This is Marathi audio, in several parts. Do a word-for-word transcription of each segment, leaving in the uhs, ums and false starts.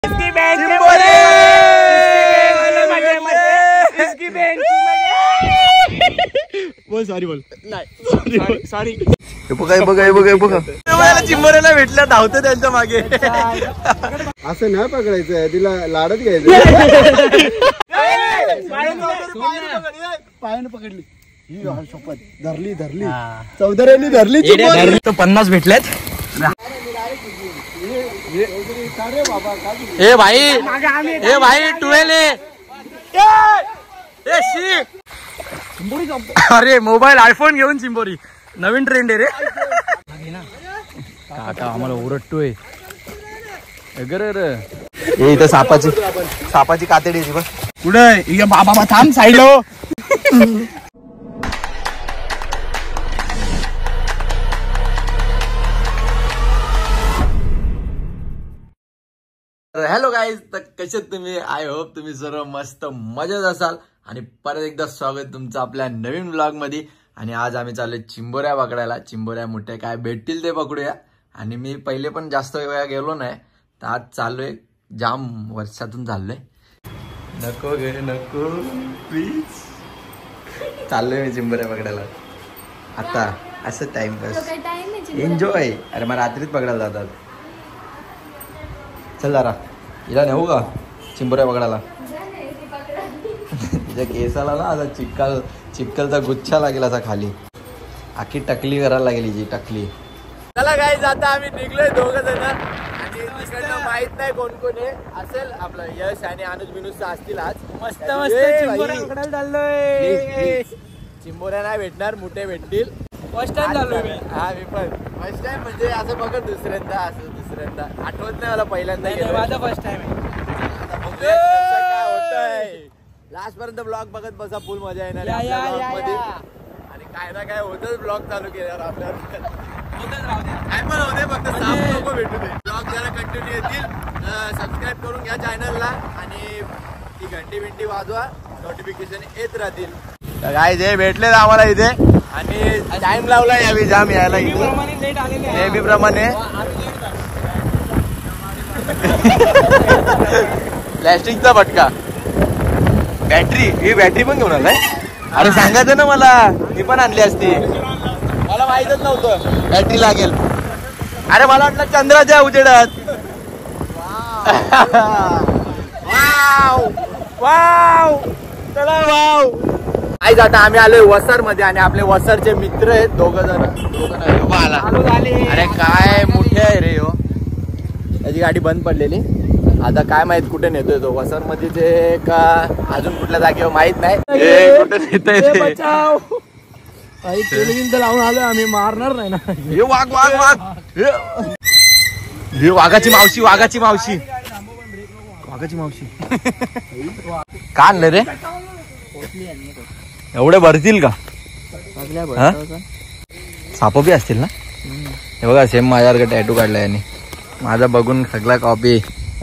बोल सॉरी बोल नाही सॉरी बघा बघा बघा बघा चिंबोऱ्याला भेटल्या धावतं त्यांच्या मागे. असं नाही पकडायचं, तिला लाडत घ्यायचं. पायानं पकडली ही शपथ धरली धरली चौधऱ्यांनी धरली. तर पन्नास भेटल्यात. ए भाई ए भाई ट्वेल्व अरे मोबाईल आयफोन घेऊन चिंबोरी नवीन ट्रेंड आहे रे. काका आम्हाला ओरडतोय. ए इथं सापाची सापाची कातडी बघ कुठे बाबा थांब साईडला. हॅलो गाईज, तर कसे तुम्ही? आय होप तुम्ही सर्व मस्त मजेत असाल आणि परत एकदा स्वागत तुमचं आपल्या नवीन व्लॉग मध्ये. आणि आज आम्ही चाललोय चिंबोऱ्या पकडायला. चिंबोऱ्या मोठ्या काय भेटतील ते पकडूया. आणि मी पहिले पण जास्त वेळा गेलो नाही, तर आज चाललोय. जाम वर्षातून चाललोय. नको गे नको प्लीज. चाललोय मी चिंबोऱ्या पकडायला आता. असं टाइमपास एन्जॉय. अरे मग रात्रीच पकडायला जातात. चल जरा हिला नेऊ का चिंबोऱ्या पकडायला. तिच्या केसाला ना असा चिक्कल चिक्कलचा गुच्छा लागेल असा खाली. आखी टकली करायला लागेल हिची टकली. चला गाईज, आता आम्ही निघलोय दोघं जण. आणि तिकडनं माहित नाही कोण कोण आहे. असेल आपलं यश आणि अनुज बिनुज असतील. आज मस्त मस्त चिंबोऱ्या पकडायला चाललोय. चिंबोऱ्या नाही भेटणार, मोठे भेटतील. फर्स्ट टाइम चाललोय मी. हा मी पण फर्स्ट टाइम म्हणजे असं बघत दुसऱ्यांदा असं दुसऱ्यांदा आठवत नाही मला पहिल्यांदा. माझा फर्स्ट टाइम आहे. काय होतंय लास्ट पर्यंत ब्लॉग बघत बसा, फुल मजा येणार मध्ये. आणि काय ना काय होतच ब्लॉग चालू केल्यावर आपल्याला काय पण होते. फक्त साफ नको भेटू दे. ब्लॉग जरा कंटिन्यू येतील. सबस्क्राईब करून घ्या चॅनलला आणि ती घंटी बिंटी वाजवा, नोटिफिकेशन येत राहतील. काय जे भेटले आम्हाला इथे. आणि टाइम लावला यावी जाम यायला नेहमीप्रमाणे. प्लॅस्टिकचा फटका. बॅटरी ही बॅटरी पण घेऊन आलाय. अरे सांगायचं ना मला, मी पण आणली असती. मला माहितच नव्हतं बॅटरी लागेल. अरे मला वाटलं चंद्राच्या उजेडात. वाव वाव चला वाव. आज आता आम्ही आलोय वसर मध्ये. आणि आपले वसरचे मित्र आहेत दोघ जण. अरे काय मोठे आहे रे हो. त्याची गाडी बंद पडलेली. आता काय माहित कुठे नेतोय तो. वसर मध्ये ते का अजून कुठल्या जागेवर माहित नाही. कुठे नेतोय लावून आलोय आम्ही. मारणार नाही ना. हे वाघ वाघ वाघ. हे वाघाची मावशी वाघाची मावशी वाघाची मावशी. का आणलं रे? एवढे भरतील का? साप बी असतील ना. हे बघा सेम माझ्यासारखं टॅटू काढलाय यांनी. माझा बघून सगळा कॉपी.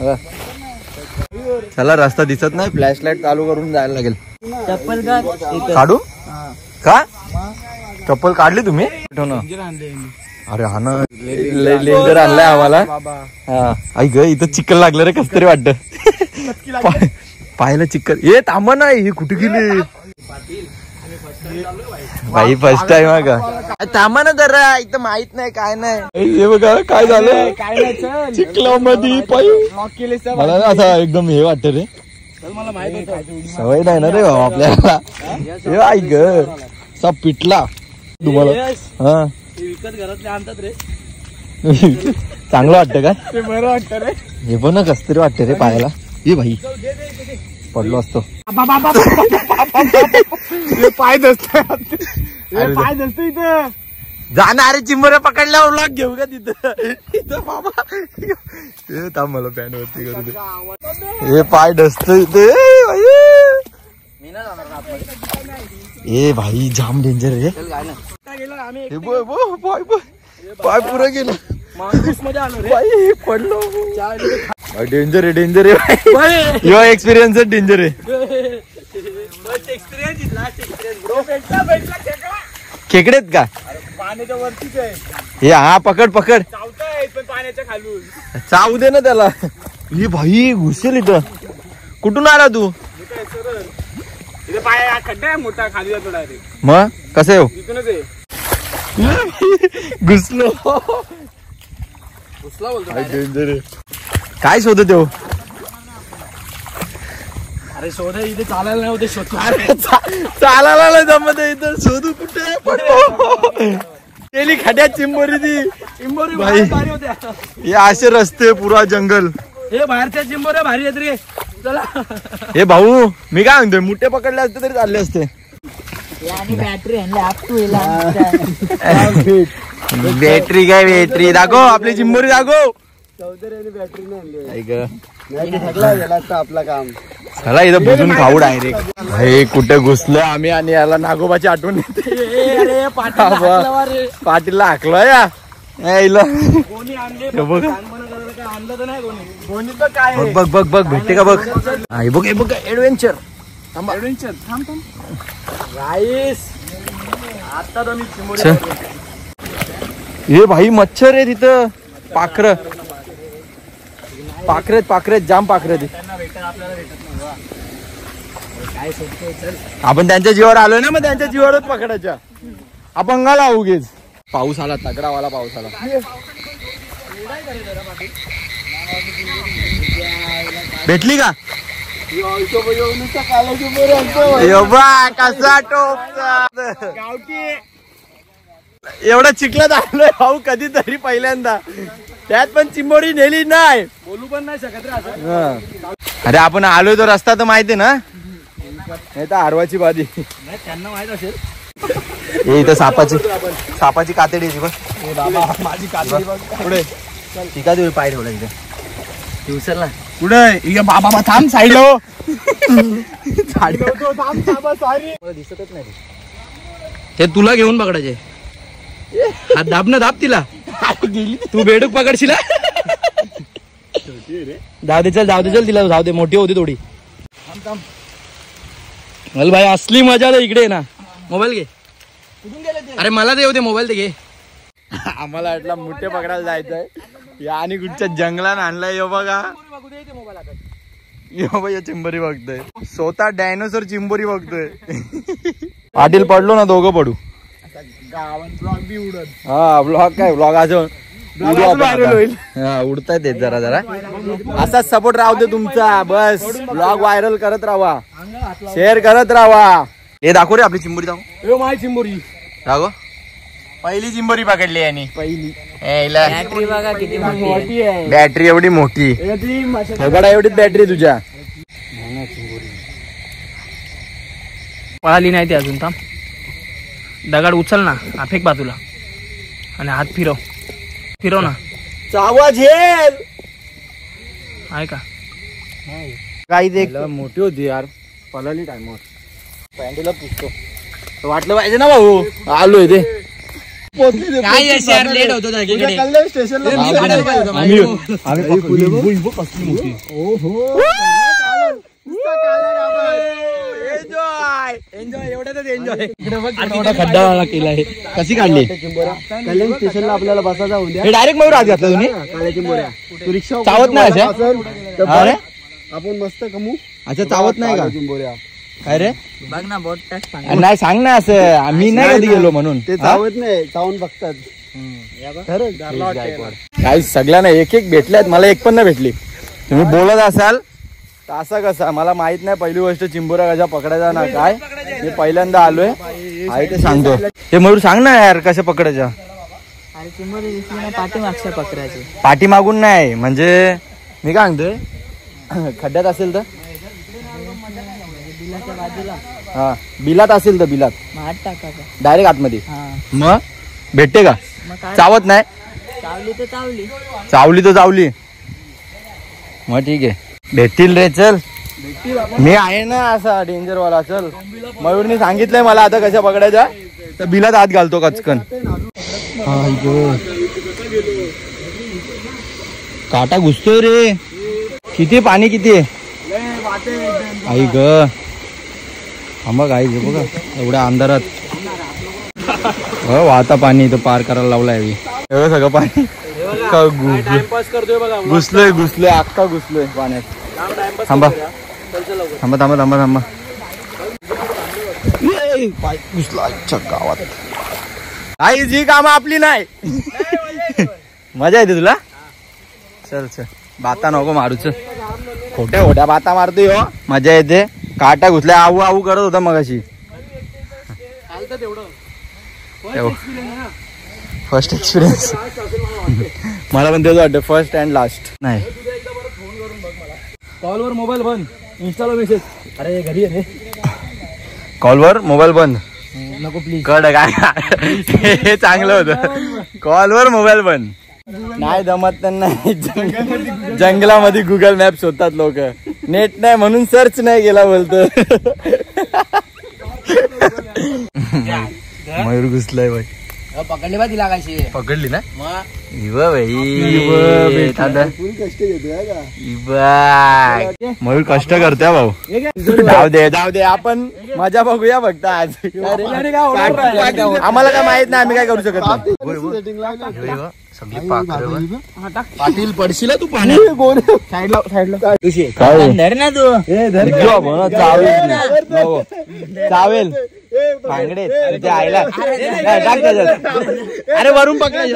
चला रस्ता दिसत नाही, फ्लॅश लाईट चालू करून जायला लागेल. चप्पल काढू का? चप्पल काढली तुम्ही? अरे हा ना लेंजर आणलाय आम्हाला. हा ऐक इथं चिक्कल लागलं रे. कस तरी वाटत. पाहिलं चिक्कल. हे थांब नाही, हे कुठे गेली भाई? फर्स्ट टाइम आहे का? थांबा ना जरा, इथं माहित नाही काय नाही. हे बघा काय झालं चिखलामध्ये पायी. मला ना असा एकदम हे वाटत रे. सवय नाही ना रे आपल्याला. हे ऐक सब पिटला तुम्हाला. हा विकत घरातले आणतात रे. चांगलं वाटतं का? ते बरं वाटतं रे. हे पण ना कस तरी वाटतं रे पायाला. ये भाई पडलो असतो. पाय दसतोय पाय दसतो इथं. जाणारे चिंबोऱ्या पकडल्यावर ब्लॉग घेऊ का तिथं? इथं बाबा थांब मला पॅन्ट वरती करू दे. हे पाय डसतो इथे. ए भाई जाम डेंजर रे. पाय पुरं गेलं. पडलो. डेंजर आहे डेंजर आहे. यो एक्सपिरियन्स डेंजर आहे. खेकडेत का? पाण्याच्या वरतीच आहे हे. हा पकड पकड. पाण्याच्या खालून चावू दे ना त्याला. हे भाई घुसेल इथं. कुठून आला तू? इथे पाय खड्डा आहे मोठा, खाली जातो डायरेक्ट. मग कसं येऊ? तिथूनच आहे. घुसलो. घुसला बोलतो. काय शोधत येऊ? अरे शोध इथे चालायला नाही होते. शोधतो. अरे चालायला नाही जमत इथं. शोधू कुठे पण गेली खड्यात चिंबोरी ती. चिंबोरी भाई. भारी होत्या. हे असे रस्ते पुरा जंगल. हे बाहेरच्या चिंबोऱ्या भारी आहेत रे. चला. हे भाऊ मी काय म्हणतोय मुठे पकडले असते तरी चालले असते. बॅटरी बॅटरी काय बॅटरी दाखव. आपली चिंबोरी दाखव. चौधरी बॅटरी नाही ऐक गेला आपला काम. चला इथं बुजून खाऊ डायरेक्ट. हे कुठे घुसलो आम्ही आणि याला नागोबाची आठवण येते. पाटीलला हाकलो या. कोणी आणले बघ आणलं तर नाही कोणी. कोणी तर काय बघ बघ बघ बघ भेटते का बघ. हे बघ हे बघ ऍडव्हेंचर. ऍडव्हेंचर. थांब थांब. राईस. आता तर मी चिंबोरी. हे भाई मच्छर आहे तिथं. पाखर पाखरेत पाखरेत जाम पाखरेत. त्यांना भेटत आपल्याला भेटत नाही. काय सोडतोय. चल. आपण त्यांच्या जीवावर आलोय ना, मग त्यांच्या जीवावरच पकडायच्या. आपण गाला उगेच. पाऊस आला तगडावाला पाऊस आला. भेटली का? कसा टोपचा गावठी. एवढा चिखलात आलोय भाऊ कधीतरी पहिल्यांदा. त्यात पण चिंबोरी नेली नाही. बोलू पण नाही शकत रे असं. अरे आपण आलोय तो रस्ता तर माहिती ना. नाही तर आरवाची बादी. नाही त्यांना माहित असेल. हे इथं सापाची सापाची कातडी आहे बघ. माझी कातडी बघ. पुढे ठीक आहे. तुम्ही पाय ठेवला इथे. दिवसाल ना पुढे बाबा थांब साईड हो. दिसतच नाही. हे तुला घेऊन पकडायचे. हा दाब ना दाब तिला. गेली तू बेडूक पकडशील. जाऊ दे चल जाऊ दे चल तिला जाऊ दे. मोठी होती थोडी. चल भाई असली मजा तर इकडे ना. मोबाईल घे. अरे मला ते येऊ दे. मोबाईल ते घे. आम्हाला वाटला मोठे पकडायला जायचंय. या आणि कुठच्या जंगलात आणलाय. यो बघा यो बघा चिंबोरी बघतोय. स्वतः डायनोसर चिंबोरी बघतोय. पाटील पडलो ना दोघं पडू. हा ब्लॉग काय ब्लॉग अजून उडतायत ते जरा जरा. असाच सपोर्ट राहू दे तुमचा. बस ब्लॉग व्हायरल करत राहा. शेअर करत राहा. हे दाखव रे आपली चिंबोरी दाखव. माय चिंबोरी दाखव. पहिली चिंबोरी पकडली यांनी. पहिली. बॅटरी बघा किती मोठी आहे. बॅटरी एवढी मोठी. दगडा एवढीच बॅटरी तुझ्या. पळाली नाही ती अजून. थांब. दगड उचल ना. फेक बाजूला आणि हात फिरव. फिरव ना. चावा झेल आहे का? काही देख मोठी होती यार. पळाली टाइमवर. पॅन्टीला पुसतो वाटलं पाहिजे ना भाऊ. आलोय ते. काय लेट होतो स्टेशनला. एन्जॉय एवढ्यातच एन्जॉय. खड्डा केला आहे. कशी काढली? कल्याण स्टेशनला आपल्याला बसायचा उद्या. हे डायरेक्ट मयूर आत घातला तुम्ही. काळ्या चिंबोऱ्या. तू रिक्षा चावत नाही अशा? अरे आपण मस्त कमू. अच्छा चावत नाही का? चिंबोऱ्या काय रे बघ ना बोट टाक सांग. नाही सांग ना असं. आम्ही नाही कधी गेलो म्हणून. ते चावत नाही. चावून बघतात. काही सगळ्यांना एक एक भेटल्यात. मला एक पण नाही भेटली. तुम्ही बोलत असाल तर असं कसं मला माहित नाही. पहिली गोष्ट चिंबोऱ्या कशा पकडायचा ना काय. मी पहिल्यांदा आलोय आहे ते सांगतो. हे मयूर सांग ना यार कशा पकडायच्या. अरे चिंबोरी दिसली ना पाठीमागच्या पकडायचे. पाठी मागून नाही म्हणजे मी काय सांगतोय खड्ड्यात असेल तर. बिलाच्या बाजूला. हा बिलात असेल तर बिलात हात टाकायचा डायरेक्ट आतमध्ये. हा मग भेटते का? मग काय चावत नाही. चावली तर चावली. चावली तर चावली. मग ठीक आहे भेटतील रे. चल मी आहे ना असा डेंजर वाला. चल मयूरने सांगितलंय मला आता कशा पकडायच्या. तर बिलात हात घालतो कचकन. काटा घुसतोय रे. किती पाणी किती आहे. आई ग मग आई ग बघा एवढ्या अंधारात वाहता पाणी इथं पार करायला लावलाय. एवढं सगळं पाणी. अख्खा गु- टाइमपास करतोय बघा घुसलोय घुसलोय अख्खा घुसलोय पाण्यात. थांबा थांबा थांबा थांबा थांबा ए, पाय घुसला अच्छा गावात. आई जी काम आपली नाही. मजा येते तुला. चल चल बाता नको मारूच. खोट्या खोट्या बाता मारतोय हो. मजा येते. काटा घुसल्या आऊ आऊ करत होता मग अशी. फर्स्ट एक्सपिरियन्स मला पण तेच वाटतं फर्स्ट अँड लास्ट नाही. कॉलवर मोबाईल बंद इंस्टाला मेसेज. अरे घरी आहे कॉलवर मोबाईल बंद नको प्लीज. कळ काय हे चांगलं होतं. कॉलवर मोबाईल बंद नाही जमत त्यांना. जंगलामध्ये गुगल मॅप्स होतात लोक. नेट नाही म्हणून सर्च नाही केला बोलतो. मयूर घुसलाय बाई. पकडली बा तिला कशी पकडली ना मयूर कष्ट करतोय भाऊ. जाऊ दे जाऊ दे आपण मजा बघूया फक्त आज. आम्हाला काय माहित नाही आम्ही काय करू शकत नाही. सगळी पाटील पडशील तू पाणी साईडला साईडला धर ना तू. चावेल भांगडे आईला अरे वरून पकडा.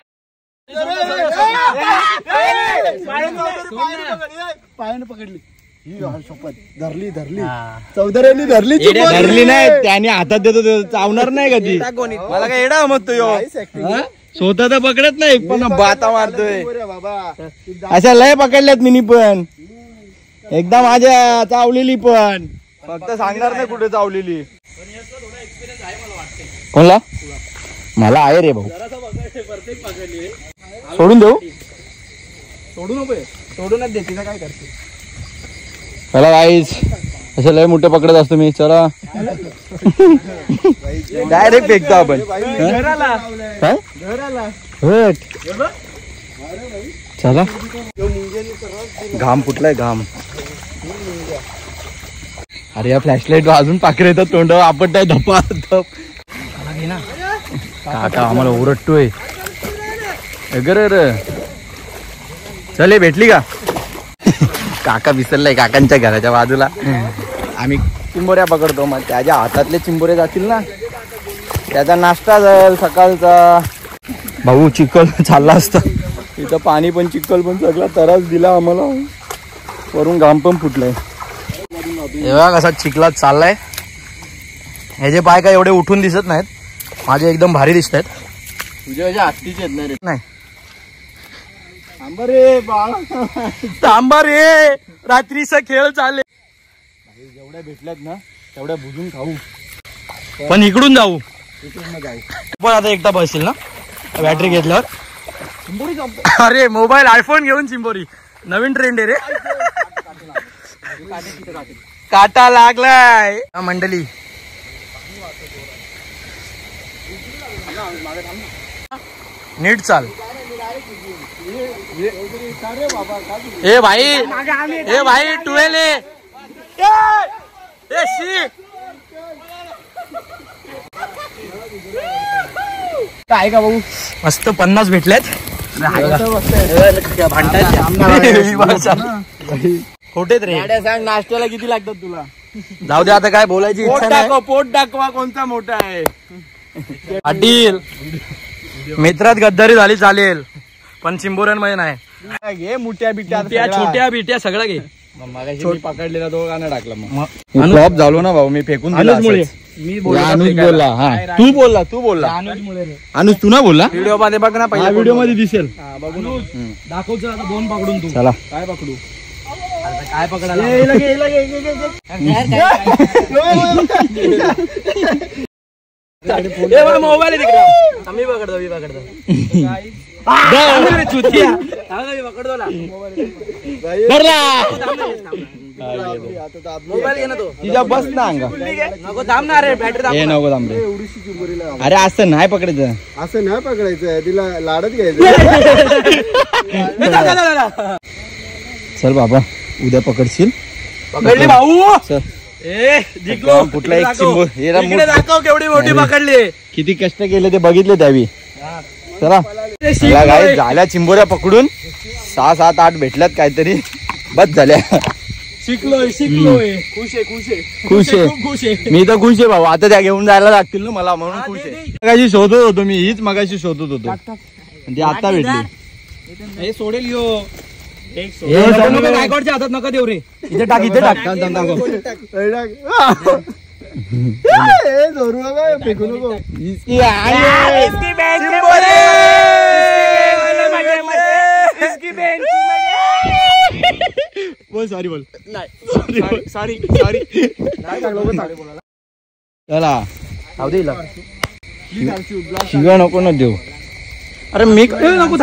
पायाने पकडली शपथ. धरली धरली चौधऱ्यांनी धरली. धरली नाही त्याने हातात देतो चावणार नाही कधी. मला काय एडा म्हणतो यो. स्वतः तर पकडत नाही पण बाता मारतोय. अशा लय पकडल्यात मिनी पण. एकदा माझ्या चावलेली पण फक्त सांगणार नाही कुठे चावलेली. कोणला मला आहे रे भाऊ. सोडून देऊ सोडू नको सोडूनच दे. तिला काय करते चला गाईज. असे लय मोठे पकडत असतो मी. चला डायरेक्ट फेकतो आपण. काय हट. चला घाम फुटलाय घाम. अरे या फ्लॅशलाईट अजून पाखरे येतात तोंड आपटताय धपा धप. काका आम्हाला ओरडतोय. चले भेटली का. काका विसरलाय काकांच्या घराच्या बाजूला. आम्ही चिंबोऱ्या पकडतो मग त्याच्या हातातले चिंबोरे जातील ना त्याचा नाश्ता जाईल सकाळचा. भाऊ चिखल चालला असता इथं. पाणी पण चिखल पण सगळा त्रास दिला आम्हाला. वरून घाम पण फुटलाय. एवढा कसा चिखलात चाललाय. ह्याचे पाय काय एवढे उठून दिसत नाहीत. माझे एकदम भारी दिसत आहेत. तुझ्या माझ्या हत्तीचे आहेत ना रे. नाही थांबा रे बाळा. थांबा रे रात्रीचा खेळ चालले. जेवढ्या भेटल्यात ना तेवढ्या बुजून खाऊ. पण इकडून जाऊ पण आता एकदा बसेल ना बॅटरी घेतल्यावर. अरे मोबाईल आयफोन घेऊन चिंबोरी नवीन ट्रेंड आहे रे. काटा लागलाय मंडळी. नीट चाल. ए भाई ए भाई ट्वेल काय का भाऊ मस्त पन्नास भेटलेत. खोटेत रे. सांग नाश्त्याला किती लागतात तुला. जाऊ दे आता काय बोलायची पोट इच्छा नाही. दाखव पोट दाखवा कोणता मोठा आहे. पाटील मित्रात गद्दारी झाली चालेल पण चिंबोऱ्यांमध्ये नाही. घे मुठ्या बिट्या त्या छोट्या बिट्या सगळ्या घे. छोट पकडलेला तो गाणं टाकला मग. फ्लॉप झालो ना भाऊ मी फेकून दिला. मी अनुज बोलला. हा तू बोलला तू बोलला अनुज तू ना बोलला. व्हिडिओ मध्ये बघ ना पहिल्या व्हिडिओ मध्ये दिसेल. दाखवतो आता दोन पकडून तू. चला काय पकडू काय पकडायला मोबाईल मी पकडतो मी पकडतो मोबाईल घे ना तो. तिच्या बस ना अंगा नको थांब ना रे बॅटरी. हे नको थांब रे. अरे असं नाही पकडायचं. असं नाही पकडायचं तिला लाडत घ्यायचं. चल बाबा उद्या पकडशील. पकडली भाऊ. चल ए जिंकलो. कुठला एक चिंबोर हे इकडे दाखव केवढी मोठी पकडली. किती कष्ट केले ते बघितले त्यावी. चला मला काय झाल्या चिंबोऱ्या पकडून सहा सात आठ भेटल्यात काहीतरी बस झाल्या. शिकलोय शिकलोय खुश आहे खुश आहे खुश आहे खुश आहे. मी तर खुश आहे भाऊ. आता त्या घेऊन जायला लागतील ना मला म्हणून खुश आहे. मगाशी शोधत होतो मी हीच मगाशी शोधत होतो ती आता भेटली. हे सोडेल यो गायकवाडच्या हातात नका देऊ रे. इथे टाक इथे टाक फेकू नको. बोल सॉरी बोल सॉरी सॉरी सॉरी चला शिव्या नको ना देऊ. अरे मी नको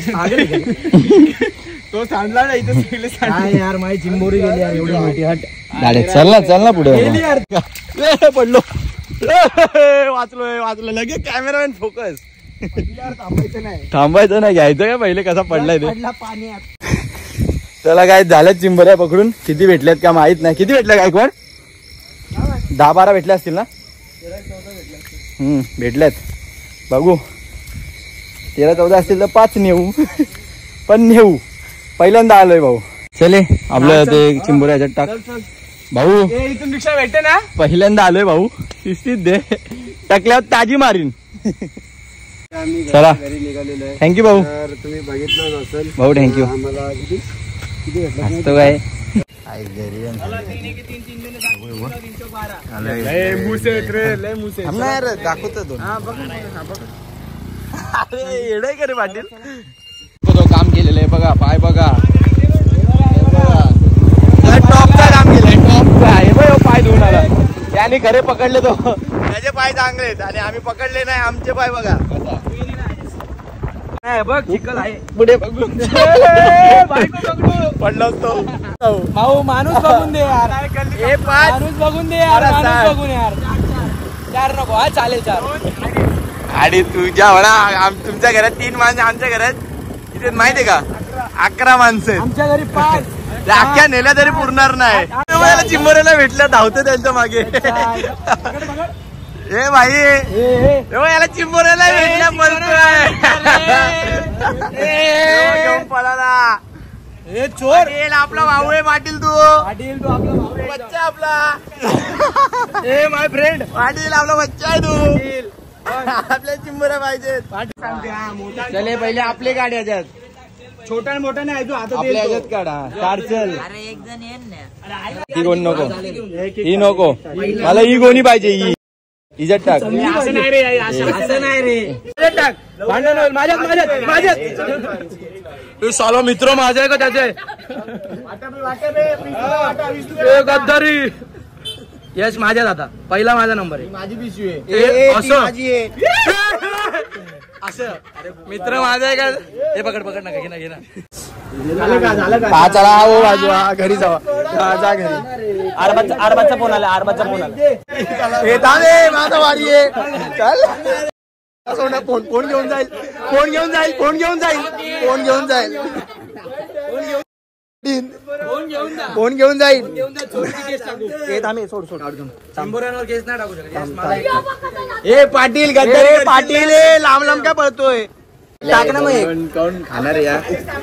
तो सांडला ना इथं सगळे यार माझी चिंबोरी गेली यार एवढी मोठी. हट गाडी चल ना चल ना पुढे पडलो. वाचलोय वाचलो लगेच कॅमेरामॅन फोकस. थांबायचं नाही. थांबायचं नाही घ्यायचं का पहिले कसा पडलाय ते. पडला पाण्यात. चला काय झालं चिंबऱ्या पकडून. किती भेटल्यात का माहित नाही. किती भेटल्या गायकवाड? दहा बारा भेटल्या असतील ना. हम्म भेटल्यात बघू. तेरा चौदा असतील तर पाच नेऊ पण नेऊ. पहिल्यांदा आलोय भाऊ. चले आपलं ते चिंबोऱ्या ह्याच्यात टाक भाऊ. इथून रिक्षा भेटते ना. पहिल्यांदा आलोय भाऊ. शिस्तीत दे टाकल्यावर ताजी मारीन. चला निघालेलो आहे. थँक्यू भाऊ. तर तुम्ही बघितलं असेल भाऊ थँक्यू. आम्हाला किती किती भेटलं असतो काय दाखवतो दोन. अरे येडे का रे पाटील. तो काम केलेलं आहे बघा. पाय बघा टॉपचा काम केलंय. टॉपचा आहे बघ. पाय धुवून आला त्याने खरे पकडले तो. त्याचे पाय चांगले आहेत आणि आम्ही पकडले नाही. आमचे पाय बघा बघ चिखल आहे पुढे बघून पडलो तो. भाऊ माणूस बघून दे यार. हे पाय माणूस बघून दे यार. माणूस बघून यार. चार नको हा चालेल चार. आणि तुझ्या म्हणा तुमच्या घरात तीन माणसं आमच्या घरात किती माहितीये का अकरा माणसं आहेत. आमच्या घरी पाच. अख्ख्या नेल्या तरी पुरणार नाही. मला चिंबोऱ्याला भेटल्या धावतं त्यांच्या मागे. ए भाई याला चिंबोऱ्याला भेटल्या पळतोय. घेऊन पळाला. हे चोर आपला भाऊ आहे पाटील. तू पाटील तू आपला भाऊ आहे. बच्चा आपला. ए माय फ्रेंड पाटील आपला बच्चा आहे तू. आपल्या चिंबोऱ्या पाहिजेत. चले पहिले आपली गाडी ह्याच्यात. छोटा मोठा नाही तू आता आपल्या ह्याच्यात काढा. कार चल. अरे एक जण येईन ना. ही कोण नको. ही नको मला. ही कोणी पाहिजे. ही हिच्यात टाक. असं नाही रे. असं नाही रे. टाक भांडण होईल. माझ्यात माझ्यात माझ्यात तू सालो मित्र माझा आहे का त्याचे. गद्दारी. यश माझ्यात आता पहिला माझा नंबर आहे. माझी पिशवी आहे. असं माझी आहे. असं मित्र माझा आहे का. हे पकड पकड नका घे ना घे ना. झालं का झालं का. हा चला हो बाजू. हा घरी जावा. हा जा घरी. आरबाचा आरबाचा फोन आला. आरबाचा फोन आला. हे थांबे माझा वाडी आहे. चल फोन फोन घेऊन जाईल. फोन घेऊन जाईल. फोन घेऊन जाईल. फोन घेऊन जाईल. फोन घेऊन जाईल. सोड सोड शंभरांवर केस नाही टाकू शकत. ए पाटील गद्दारी पाटील. लांब लांब काय पळतोय. टाक ना मग. कोण खाणार या.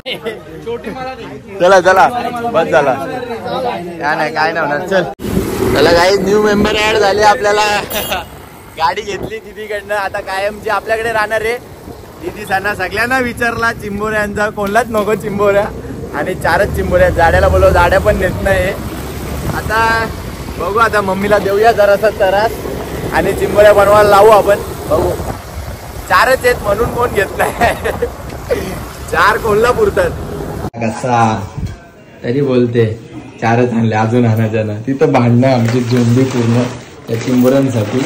चला चला बस झाला. काय नाही काय नाही होणार. चल चला काही न्यू मेंबर ऍड झाले आपल्याला. गाडी घेतली दीदीकडनं. आता कायमची आपल्याकडे राहणार आहे. दीदी सांना सगळ्यांना विचारला चिंबोऱ्यांचा. कोणलाच नको चिंबोऱ्या. आणि चारच चिंबोऱ्या. जाड्याला बोलव. जाड्या पण नेत नाही. आता बघू. आता मम्मीला देऊया जरासा त्रास आणि चिंबोऱ्या बनवायला लावू आपण. बघू. चारच आहेत म्हणून कोण घेत नाही. चार कोणला पुरतात कसा तरी बोलते. चारच आणले अजून आणायचं ना. तिथं भांडणं आमची जोंबी पूर्ण त्या चिंबोऱ्यांसाठी.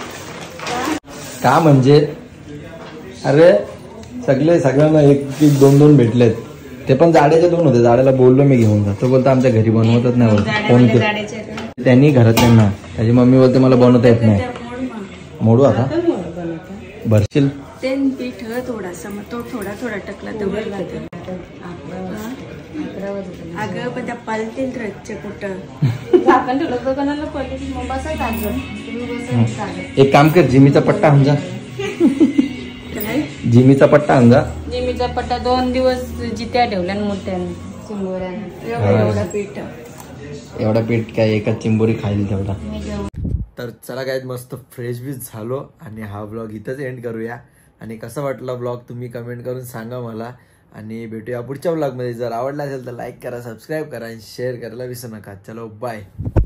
का म्हणजे अरे सगळे सगळ्यांना एक एक दोन दोन भेटलेत. ते पण जाड्याचे दोन होते. जाड्याला बोललो मी घेऊन जा. तो बोलतो आमच्या घरी बनवतच नाही. बोलतो फोन केला त्यांनी घरात त्यांना. त्याची मम्मी बोलते मला बनवता येत नाही. मोडू आता भरशील ते पीठ थोडासा मग तो थोडा थोडा टकला तर अगं पण त्या पालतील रच्चे कुठं. एक काम कर जिमीचा पट्टा आमचा. जिमीचा पट्टा अंगा जिमीचा पट्टा दोन दिवस जित्या ठेवल्या मोठ्याने चिंबोऱ्याने एवढा पीठ एवढा पीठ काय एका चिंबोरी खाईल तेवढा. मी जेवण तर चला काय मस्त फ्रेश बीच झालो आणि हा ब्लॉग इथंच एंड करूया. आणि कसा वाटला ब्लॉग तुम्ही कमेंट करून सांगा मला. आणि भेटूया पुढच्या ब्लॉगमध्ये. जर आवडला असेल तर लाईक करा, सबस्क्राईब करा आणि शेअर करायला विसरू नका. चलो बाय.